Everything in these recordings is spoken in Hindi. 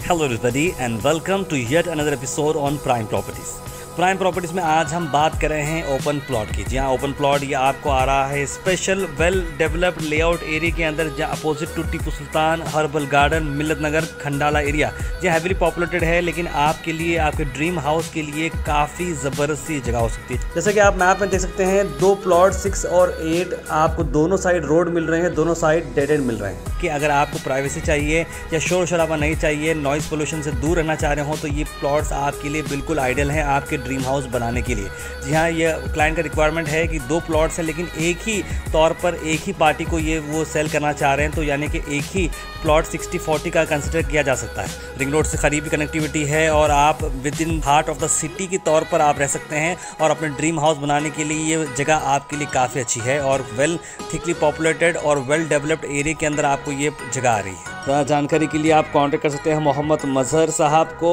Hello everybody and welcome to yet another episode on Prime Properties. Prime properties में आज हम बात कर रहे हैं ओपन प्लॉट की। जी हाँ, ओपन प्लॉट ये आपको आ रहा है special well developed layout area के अंदर, जहाँ opposite to Tipu Sultan herbal garden Millat Nagar Khandala area, जो हैवीली पॉपुलेटेड है, लेकिन आपके लिए आपके ड्रीम हाउस के लिए काफ़ी ज़बरदस्त सी जगह हो सकती है। जैसे कि आप मैप में देख सकते हैं, दो प्लॉट 6 और 8 आपको दोनों साइड रोड मिल रहे हैं, दोनों साइड डेड एंड मिल रहे हैं। कि अगर आपको प्राइवेसी चाहिए या शोर शराबा नहीं चाहिए, नॉइज़ पोल्यूशन से दूर रहना चाह रहे हो, तो ये प्लॉट्स आपके लिए बिल्कुल आइडियल हैं आपके ड्रीम हाउस बनाने के लिए। जी हाँ, ये क्लाइंट का रिक्वायरमेंट है कि 2 प्लॉट्स हैं, लेकिन एक ही तौर पर एक ही पार्टी को ये वो सेल करना चाह रहे हैं, तो यानी कि एक ही प्लॉट 60-40 का कंसिडर किया जा सकता है। रिंग रोड से करीबी कनेक्टिविटी है और आप within heart of the city के तौर पर आप रह सकते हैं, और अपने ड्रीम हाउस बनाने के लिए ये जगह आपके लिए काफ़ी अच्छी है और वेल थिकली पॉपुलेटेड और वेल डेवलप्ड एरिया के अंदर आपको ये जगह आ रही है। ज़्यादा जानकारी के लिए आप कॉन्टेक्ट कर सकते हैं मोहम्मद मजहर साहब को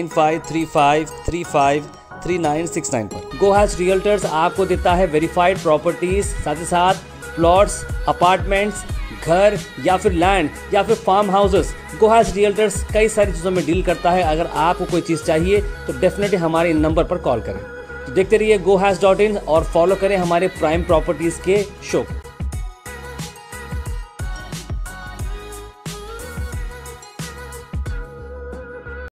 9535353969 पर। गो हैज रियल्टर्स आपको देता है वेरीफाइड प्रॉपर्टीज, साथ ही साथ प्लॉट्स, अपार्टमेंट्स, घर या फिर लैंड या फिर farm houses. Go has realtors कई सारी चीज़ों में डील करता है। अगर आपको कोई चीज़ चाहिए तो डेफिनेटली हमारे इन नंबर पर कॉल करें। तो देखते रहिए gohas.in और फॉलो करें हमारे प्राइम प्रॉपर्टीज़ के शो को।